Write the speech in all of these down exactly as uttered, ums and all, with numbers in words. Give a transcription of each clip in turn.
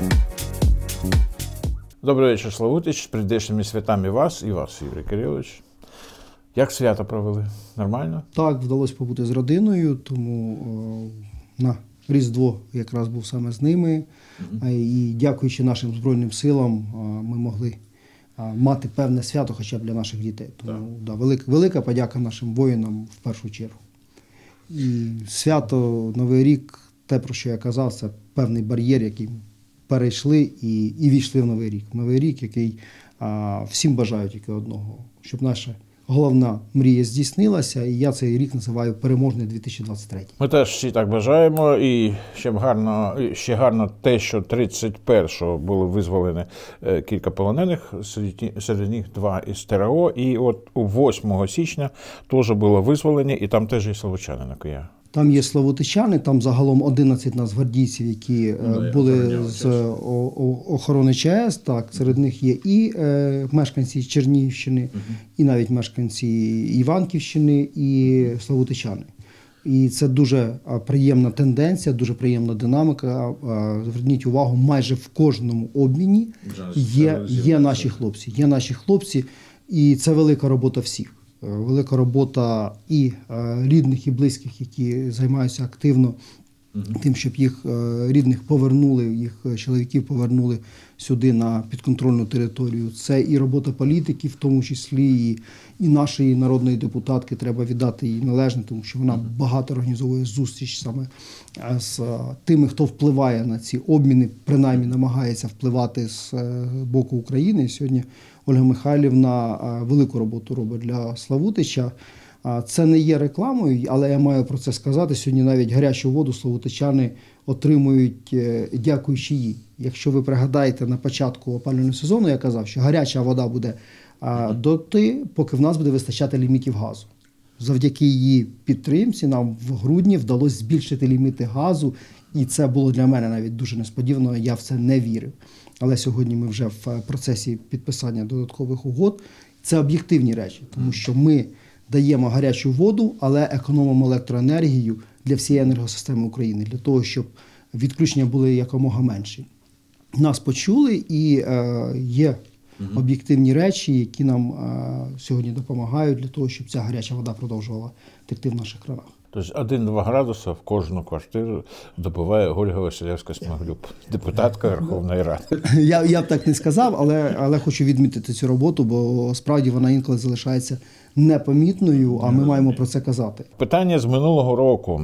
Добрий вечір, Славутич. З прийдешніми святами вас і вас, Юрій Кирилович. Як свято провели? Нормально? Так, вдалося побути з родиною, тому о, на Різдво якраз був саме з ними. Mm-hmm. І дякуючи нашим Збройним силам, о, ми могли о, мати певне свято хоча б для наших дітей. Тому yeah. да, велика, велика подяка нашим воїнам в першу чергу. І свято, Новий рік, те, про що я казав, це певний бар'єр, який перейшли і, і війшли в Новий рік. Новий рік, який а, всім бажаю тільки одного, щоб наша головна мрія здійснилася, і я цей рік називаю переможний дві тисячі двадцять третій. Ми теж всі так бажаємо, і ще гарно, ще гарно те, що тридцять першого були визволені кілька полонених, серед, серед них два із ТРО, і от у восьмого січня теж було визволені, і там теж є славутчани на Кия. Там є славутичани, там загалом одинадцять нацгвардійців, які ну, були з охорони ЧАЕС. Так, серед них є і е, мешканці Чернігівщини, uh-huh. і навіть мешканці Іванківщини, і славутичани. І це дуже приємна тенденція, дуже приємна динаміка. Зверніть увагу, майже в кожному обміні є, є наші хлопці. Є наші хлопці, і це велика робота всіх. Велика робота і рідних, і близьких, які займаються активно uh-huh. тим, щоб їх рідних повернули, їх чоловіків повернули сюди на підконтрольну територію. Це і робота політиків, в тому числі і, і нашої народної депутатки, треба віддати їй належне, тому що вона uh-huh. багато організовує зустріч саме з тими, хто впливає на ці обміни, принаймні намагається впливати з боку України. І сьогодні Ольга Михайлівна велику роботу робить для Славутича. Це не є рекламою, але я маю про це сказати. Сьогодні навіть гарячу воду славутичани отримують, дякуючи їй. Якщо ви пригадаєте, на початку опалювального сезону я казав, що гаряча вода буде доти, поки в нас буде вистачати лімітів газу. Завдяки її підтримці нам в грудні вдалося збільшити ліміти газу, і це було для мене навіть дуже несподівано, я в це не вірив. Але сьогодні ми вже в процесі підписання додаткових угод. Це об'єктивні речі, тому що ми даємо гарячу воду, але економимо електроенергію для всієї енергосистеми України, для того, щоб відключення були якомога менші. Нас почули, і е, є об'єктивні речі, які нам е, сьогодні допомагають для того, щоб ця гаряча вода продовжувала текти в наших кранах. Тобто один-два градуси в кожну квартиру добуває Ольга Василевська-Смаглюб, депутатка Верховної Ради. Я, я б так не сказав, але, але хочу відмітити цю роботу, бо справді вона інколи залишається непомітною, а ми маємо про це казати. Питання з минулого року.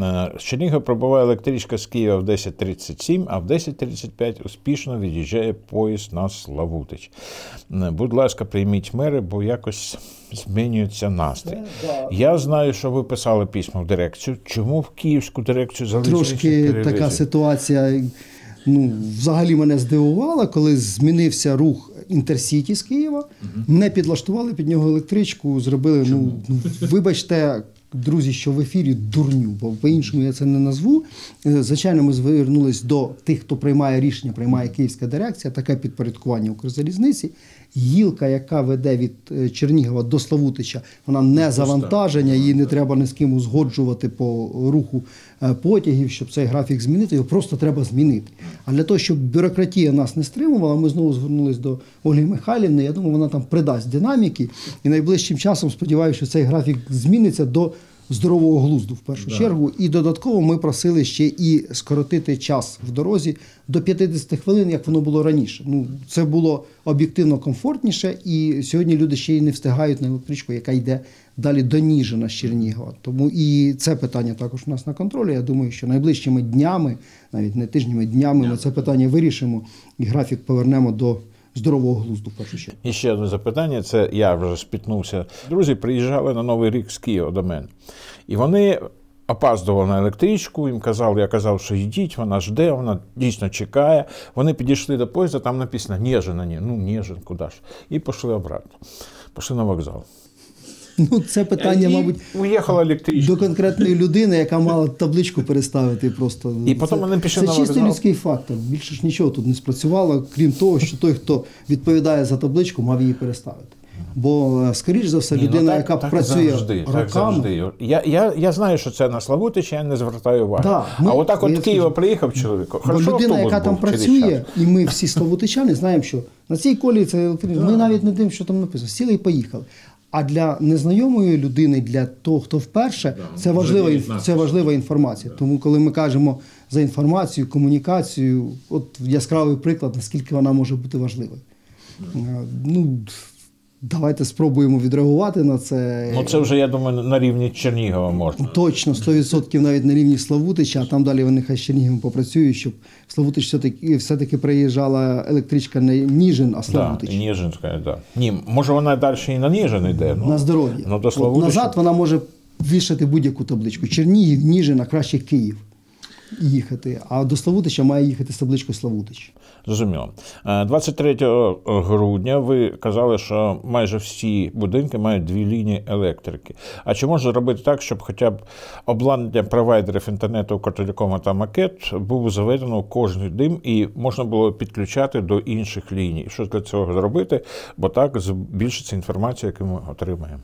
З Чернігова прибуває електричка з Києва в десять тридцять сім, а в десять тридцять п'ять успішно від'їжджає поїзд на Славутич. Будь ласка, прийміть мери, бо якось змінюється настрій. Я знаю, що ви писали письмо в дирекцію. Чому в київську дирекцію залишилися? Трошки така ситуація, ну, взагалі мене здивувала, коли змінився рух Інтерсіті з Києва, угу. не підлаштували під нього електричку, зробили, ну, вибачте, друзі, що в ефірі дурню, бо по-іншому я це не назву. Звичайно, ми звернулись до тих, хто приймає рішення, приймає київська дирекція, таке підпорядкування Укрзалізниці. Гілка, яка веде від Чернігова до Славутича, вона не завантаження, її не треба ні з ким узгоджувати по руху потягів, щоб цей графік змінити, його просто треба змінити. А для того, щоб бюрократія нас не стримувала, ми знову звернулися до Ольги Михайлівни, я думаю, вона там придасть динаміки, і найближчим часом, сподіваюся, що цей графік зміниться до здорового глузду в першу да. чергу. І додатково ми просили ще і скоротити час в дорозі до п'ятдесят хвилин, як воно було раніше. Ну, це було об'єктивно комфортніше, і сьогодні люди ще й не встигають на електричку, яка йде далі до Ніжина з Чернігова. Тому і це питання також у нас на контролі. Я думаю, що найближчими днями, навіть не тижнями, днями, ми це питання вирішимо і графік повернемо до здорового глузду в першу чергу. І ще одне запитання, це я вже спітнувся. Друзі приїжджали на Новий рік з Києва до мене. І вони опаздували на електричку, їм казали, я казав, що йдіть, вона жде, вона дійсно чекає. Вони підійшли до поїзда, там написано Ніжин, ні, ну Ніжин, куди ж. І пішли обратно. Пішли на вокзал. Ну, це питання, і мабуть, уїхала електричка. До конкретної людини, яка мала табличку переставити просто. І потім вони пішли на вокзал. Це чисто людський фактор. Більше ж нічого тут не спрацювало, крім того, що той, хто відповідає за табличку, мав її переставити. Бо, скоріш за все, Ні, людина, ну, так, яка так працює завжди, роками... Так завжди. Я, я, я знаю, що це на Славутичі, я не звертаю уваги. Да, ми, а отак от я з Києва скажу, приїхав чоловік. бо Хорошо, людина, автобус яка там був через працює, час. і ми всі славутичани знаємо, що на цій колії це електрична. Ми навіть не дивимося, що там написано. Сіли і поїхали. А для незнайомої людини, для того, хто вперше, це важлива, це важлива інформація. Тому, коли ми кажемо за інформацію, комунікацію, от яскравий приклад, наскільки вона може бути важливою. Ну, давайте спробуємо відреагувати на це. Ну, це вже, я думаю, на рівні Чернігова можна. Точно, сто відсотків навіть на рівні Славутича, а там далі вони хай з Черніговом попрацюють, щоб Славутич все-таки, все-таки приїжджала електричка не Ніжин, а Славутич. Так, да, Ніжинська, так. Да. Ні, може вона далі і на Ніжин йде. Ну, на здоров'я. Ну, до От назад вона може вішати будь-яку табличку. Чернігів, Ніжин, а краще Київ їхати. А до Славутича має їхати з табличкою Славутич. Зрозуміло. двадцять третього грудня ви казали, що майже всі будинки мають дві лінії електрики. А чи можна зробити так, щоб хоча б обладнання провайдерів інтернету Котелікома та Макет був заведено у кожний дим і можна було підключати до інших ліній? Що для цього зробити? Бо так збільшиться інформація, яку ми отримаємо.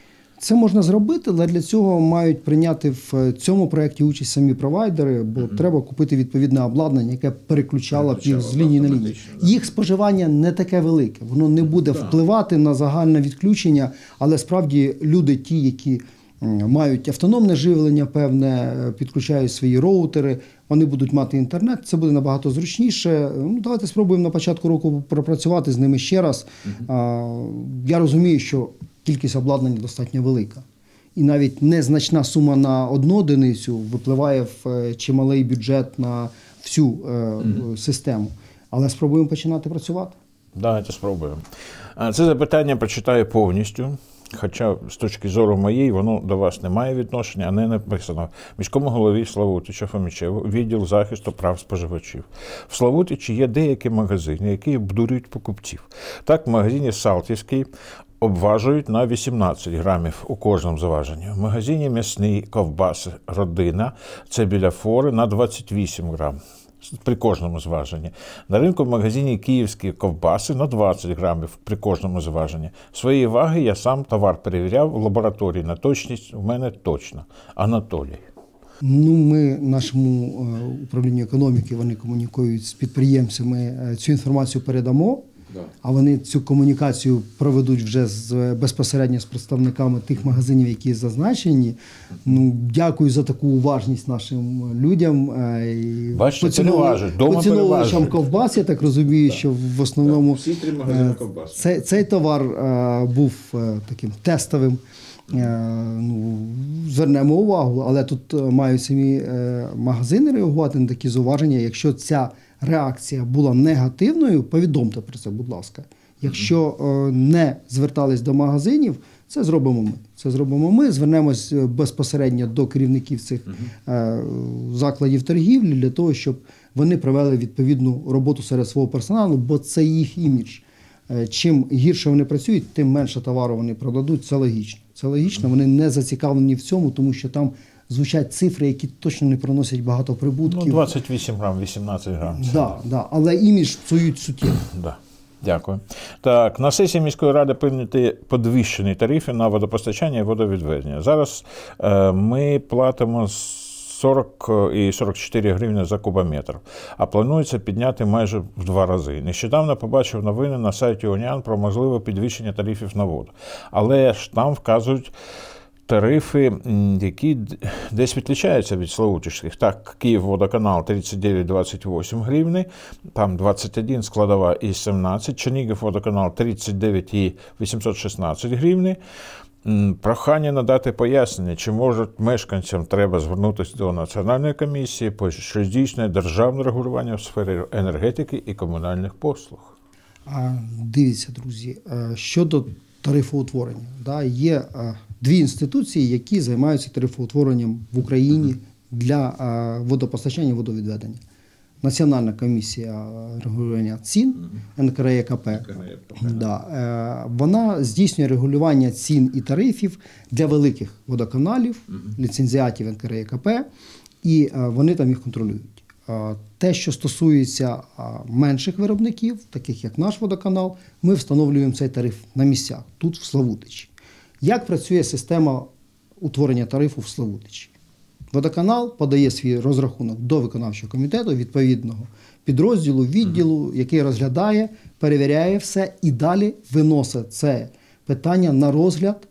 Це можна зробити, але для цього мають прийняти в цьому проєкті участь самі провайдери, бо mm-hmm. треба купити відповідне обладнання, яке переключало б їх з лінії на лінію. Да. Їх споживання не таке велике, воно не буде да. впливати на загальне відключення, але справді люди ті, які мають автономне живлення, певне, підключають свої роутери, вони будуть мати інтернет, це буде набагато зручніше. Ну, давайте спробуємо на початку року пропрацювати з ними ще раз. Mm-hmm. Я розумію, що кількість обладнання достатньо велика. І навіть незначна сума на одну одиницю випливає в чималий бюджет на всю е, mm-hmm. систему. Але спробуємо починати працювати. Давайте спробуємо. Це запитання прочитаю повністю. Хоча з точки зору моєї, воно до вас не має відношення, а не написано. Міському голові Славутича Фомічеву відділ захисту прав споживачів. В Славутичі є деякі магазини, які обдурюють покупців. Так, в магазині Салтівський обважують на вісімнадцять грамів у кожному заваженні. В магазині м'ясний ковбаси «Родина» це біля фори на двадцять вісім грам. При кожному зваженні. На ринку в магазині «Київські ковбаси» на двадцять грамів при кожному зваженні. Своєї ваги я сам товар перевіряв в лабораторії на точність, у мене точно. Анатолій. Ну, ми нашому управлінню економіки, вони комунікують з підприємцями, цю інформацію передамо. А вони цю комунікацію проведуть вже з, безпосередньо з представниками тих магазинів, які зазначені. Ну, дякую за таку уважність нашим людям. Бачите, переважують, дома поціновувачам ковбас, я так розумію, так. що в основному всі три магазини ковбас. Цей, цей товар а, був а, таким тестовим. А, ну, звернемо увагу, але тут мають самі а, магазини реагувати на такі зауваження. Якщо ця реакція була негативною, повідомте про це, будь ласка. Якщо е, не звертались до магазинів, це зробимо ми. Це зробимо ми, звернемось безпосередньо до керівників цих е, закладів торгівлі для того, щоб вони провели відповідну роботу серед свого персоналу, бо це їх імідж. Е, чим гірше вони працюють, тим менше товару вони продадуть. Це логічно. Це логічно, вони не зацікавлені в цьому, тому що там звучать цифри, які точно не приносять багато прибутків. Ну, двадцять вісім грам, вісімнадцять грам. Так, да, да, але імідж псують суттєво. Да. Дякую. Так, на сесії міської ради прийняті підвищені тарифи на водопостачання і водовідведення. Зараз е, ми платимо сорок і сорок чотири гривні за кубометр, а планується підняти майже в два рази. Нещодавно побачив новини на сайті УНІАН про можливе підвищення тарифів на воду. Але ж там вказують тарифи, які десь відрізняються від славутичських. Так, Київводоканал тридцять дев'ять двадцять вісім гривні, там двадцять один складова і сімнадцять, Чернігівводоканал тридцять дев'ять і вісімсот шістнадцять гривні. Прохання надати пояснення, чи можуть мешканцям треба звернутися до Національної комісії, що здійснює державне регулювання в сфері енергетики і комунальних послуг. Дивіться, друзі, щодо тарифоутворення. Да, є дві інституції, які займаються тарифоутворенням в Україні для водопостачання і водовідведення. Національна комісія регулювання цін, ен ка ре е ка пе, да, вона здійснює регулювання цін і тарифів для великих водоканалів, ліцензіатів ен ка ре е ка пе, і вони там їх контролюють. Те, що стосується менших виробників, таких як наш водоканал, ми встановлюємо цей тариф на місцях, тут в Славутичі. Як працює система утворення тарифу в Славутичі? Водоканал подає свій розрахунок до виконавчого комітету, відповідного підрозділу, відділу, який розглядає, перевіряє все і далі виносить це питання на розгляд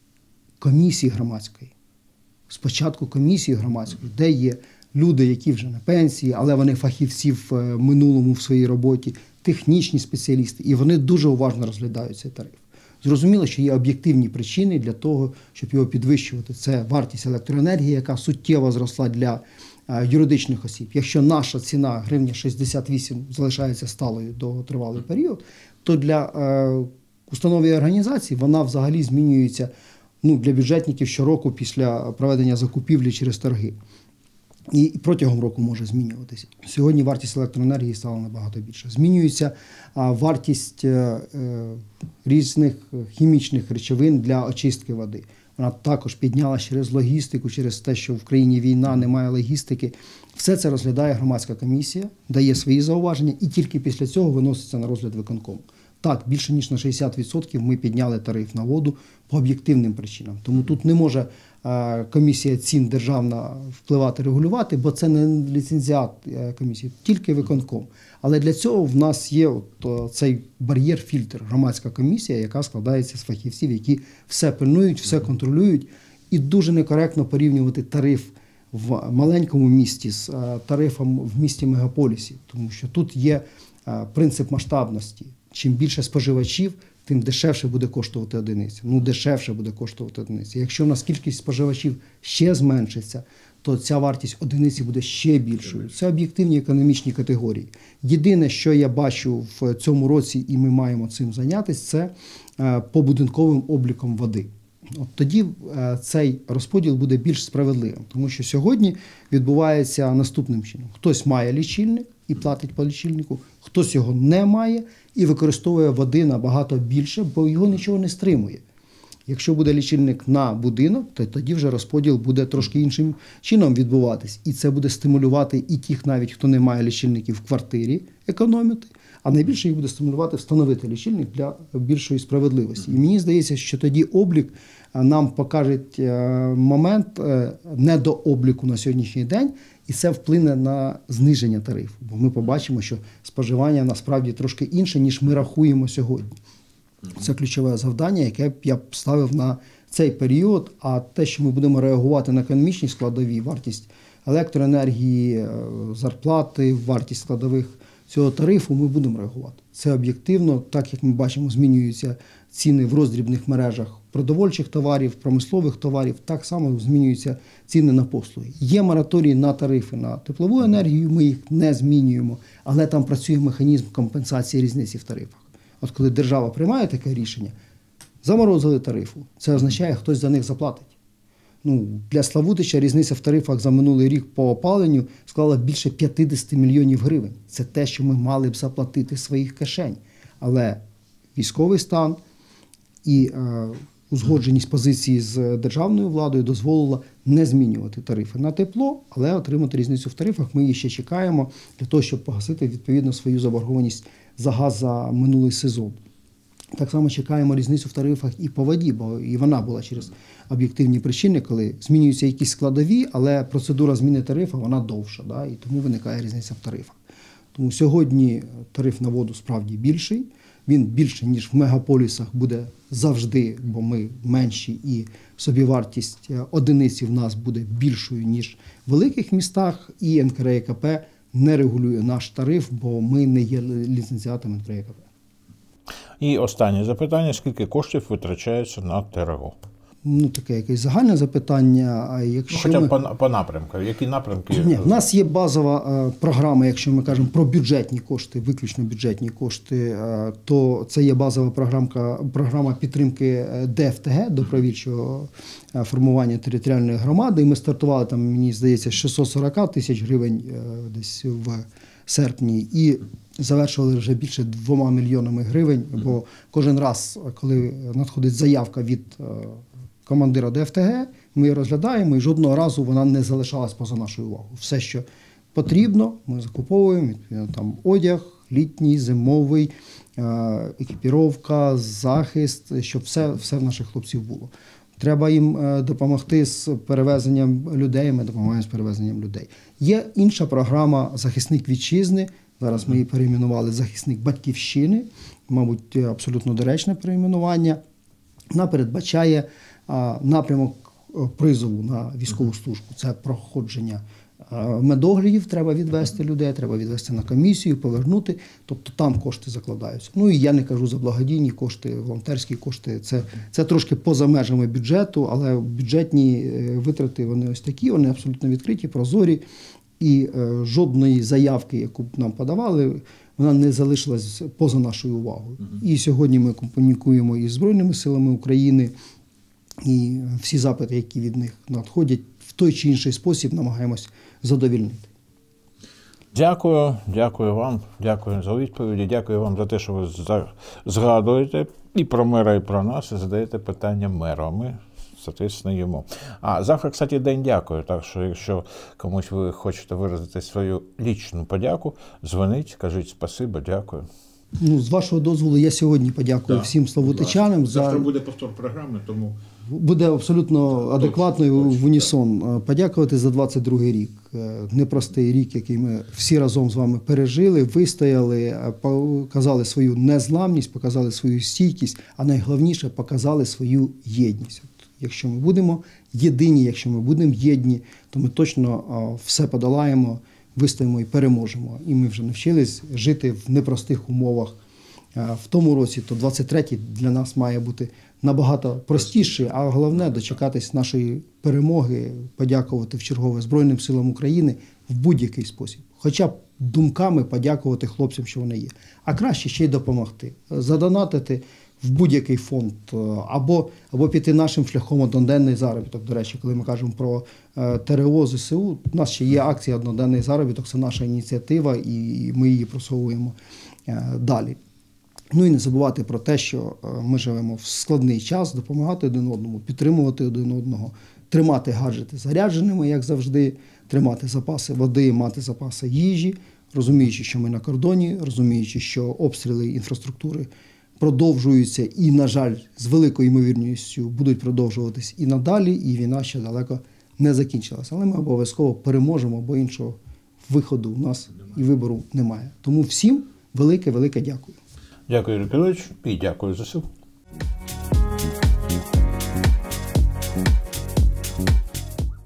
комісії громадської. Спочатку комісії громадської, де є люди, які вже на пенсії, але вони фахівці в минулому в своїй роботі, технічні спеціалісти, і вони дуже уважно розглядають цей тариф. Зрозуміло, що є об'єктивні причини для того, щоб його підвищувати. Це вартість електроенергії, яка суттєво зросла для юридичних осіб. Якщо наша ціна гривня шістдесят вісім залишається сталою довготривалий період, то для е, установ і організацій вона взагалі змінюється ну, для бюджетників щороку після проведення закупівлі через торги. І протягом року може змінюватися. Сьогодні вартість електроенергії стала набагато більше. Змінюється а, вартість е, е, різних хімічних речовин для очистки води. Вона також піднялася через логістику, через те, що в країні війна, немає логістики. Все це розглядає громадська комісія, дає свої зауваження і тільки після цього виноситься на розгляд виконкому. Так, більше ніж на шістдесят відсотків ми підняли тариф на воду по об'єктивним причинам. Тому тут не може е, комісія цін державна впливати, регулювати, бо це не ліцензіат е, комісії, тільки виконком. Але для цього в нас є от, о, цей бар'єр-фільтр, громадська комісія, яка складається з фахівців, які все пильнують, все контролюють. І дуже некоректно порівнювати тариф в маленькому місті з е, тарифом в місті-мегаполісі, тому що тут є е, принцип масштабності. Чим більше споживачів, тим дешевше буде коштувати одиниця. Ну, дешевше буде коштувати одиниця. Якщо в нас кількість споживачів ще зменшиться, то ця вартість одиниці буде ще більшою. Це об'єктивні економічні категорії. Єдине, що я бачу в цьому році, і ми маємо цим зайнятися, це побудинковим обліком води. От тоді цей розподіл буде більш справедливим, тому що сьогодні відбувається наступним чином. Хтось має лічильник і платить по лічильнику, хтось його не має і використовує води набагато більше, бо його нічого не стримує. Якщо буде лічильник на будинок, то тоді вже розподіл буде трошки іншим чином відбуватись. І це буде стимулювати і тих навіть, хто не має лічильників в квартирі, економити, а найбільше їх буде стимулювати встановити лічильник для більшої справедливості. І мені здається, що тоді облік нам покаже момент недообліку на сьогоднішній день, і це вплине на зниження тарифу. Бо ми побачимо, що споживання насправді трошки інше, ніж ми рахуємо сьогодні. Це ключове завдання, яке б я б ставив на цей період, а те, що ми будемо реагувати на економічні складові, вартість електроенергії, зарплати, вартість складових цього тарифу, ми будемо реагувати. Це об'єктивно, так як ми бачимо, змінюються ціни в роздрібних мережах продовольчих товарів, промислових товарів, так само змінюються ціни на послуги. Є мораторій на тарифи на теплову енергію, ми їх не змінюємо, але там працює механізм компенсації різниці в тарифах. От коли держава приймає таке рішення, заморозили тарифу, це означає, хтось за них заплатить. Ну, для Славутича різниця в тарифах за минулий рік по опаленню склала більше п'ятдесят мільйонів гривень. Це те, що ми мали б заплатити з своїх кишень. Але військовий стан і е, узгодженість позиції з державною владою дозволила не змінювати тарифи на тепло, але отримати різницю в тарифах. Ми її ще чекаємо для того, щоб погасити відповідно свою заборгованість за газ за минулий сезон. Так само чекаємо різницю в тарифах і по воді, бо і вона була через об'єктивні причини, коли змінюються якісь складові, але процедура зміни тарифу, вона довша, да, і тому виникає різниця в тарифах. Тому сьогодні тариф на воду справді більший, він більше, ніж в мегаполісах буде завжди, бо ми менші і собівартість одиниці в нас буде більшою, ніж в великих містах, і ен ка ер і ка пе не регулює наш тариф, бо ми не є ліцензіатом ен ка ер і ка пе. І останнє запитання, скільки коштів витрачається на ТРО? Ну, таке якесь загальне запитання. А якщо Хоча б ми... по, по напрямкам. Які напрямки? Ні, в нас є базова е, програма, якщо ми кажемо про бюджетні кошти, виключно бюджетні кошти, е, то це є базова програмка, програма підтримки де еф те ге, добровільчого е, формування територіальної громади. І ми стартували там, мені здається, шістсот сорок тисяч гривень е, десь в серпні. І завершували вже більше двома мільйонами гривень, бо кожен раз, коли надходить заявка від е, командира де еф те ге, ми її розглядаємо, і жодного разу вона не залишалась поза нашою увагою. Все, що потрібно, ми закуповуємо там одяг, літній, зимовий, екіпіровка, захист, щоб все, все в наших хлопців було. Треба їм допомогти з перевезенням людей, ми допомагаємо з перевезенням людей. Є інша програма «Захисник вітчизни», зараз ми її перейменували «Захисник батьківщини», мабуть, абсолютно доречне перейменування. Вона передбачає напрямок призову на військову службу. Це проходження медоглядів, треба відвести людей, треба відвести на комісію, повернути. Тобто там кошти закладаються. Ну і я не кажу за благодійні кошти, волонтерські кошти. Це, це трошки поза межами бюджету, але бюджетні витрати, вони ось такі, вони абсолютно відкриті, прозорі. І е, жодної заявки, яку б нам подавали, вона не залишилась поза нашою увагою. Uh-huh. І сьогодні ми комунікуємо із Збройними силами України, і всі запити, які від них надходять, в той чи інший спосіб намагаємось задовільнити. Дякую, дякую вам, дякую за відповіді, дякую вам за те, що ви згадуєте і про мера, і про нас, і задаєте питання меру. А ми, соответственно, йому. А завтра, кстати, день дякую, так що якщо комусь ви хочете виразити свою лічну подяку, дзвоніть, кажіть спасибо, дякую. Ну, з вашого дозволу, я сьогодні подякую да, всім славутичанам. Завтра за... буде повтор програми, тому... Буде абсолютно адекватно і в унісон. Да. Подякувати за двадцять другий рік. Непростий рік, який ми всі разом з вами пережили, вистояли, показали свою незламність, показали свою стійкість, а найголовніше, показали свою єдність. От, якщо ми будемо єдині, якщо ми будемо єдні, то ми точно все подолаємо, вистоїмо і переможемо. І ми вже навчились жити в непростих умовах. В тому році, то двадцять третій для нас має бути набагато простіший, а головне дочекатись нашої перемоги, подякувати в чергове Збройним силам України в будь-який спосіб. Хоча б думками подякувати хлопцям, що вони є. А краще ще й допомогти. Задонатити в будь-який фонд, або, або піти нашим шляхом одноденний заробіток. До речі, коли ми кажемо про ТРО, ЗСУ, у нас ще є акція «Одноденний заробіток», це наша ініціатива, і ми її просовуємо далі. Ну і не забувати про те, що ми живемо в складний час, допомагати один одному, підтримувати один одного, тримати гаджети зарядженими, як завжди, тримати запаси води, мати запаси їжі, розуміючи, що ми на кордоні, розуміючи, що обстріли інфраструктури продовжуються і, на жаль, з великою ймовірністю будуть продовжуватись і надалі, і війна ще далеко не закінчилася. Але ми обов'язково переможемо, бо іншого виходу у нас і вибору немає. Тому всім велике-велике дякую. Дякую, Юрій Петрович, і дякую ЗСУ.